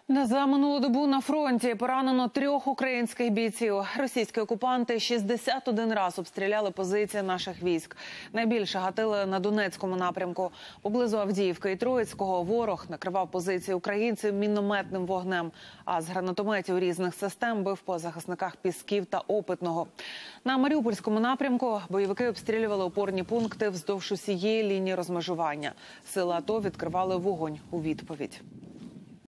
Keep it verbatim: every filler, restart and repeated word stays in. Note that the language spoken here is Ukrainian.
За минулу добу на фронті поранено трьох українських бійців. Російські окупанти шістдесят один раз обстріляли позиції наших військ. Найбільше гатили на Донецькому напрямку. Поблизу Авдіївки і Троїцького ворог накривав позиції українців мінометним вогнем, а з гранатометів різних систем бив по захисниках Пісків та Опитного. На Маріупольському напрямку бойовики обстрілювали опорні пункти вздовж усієї лінії розмежування. Сили АТО відкривали вогонь у відповідь.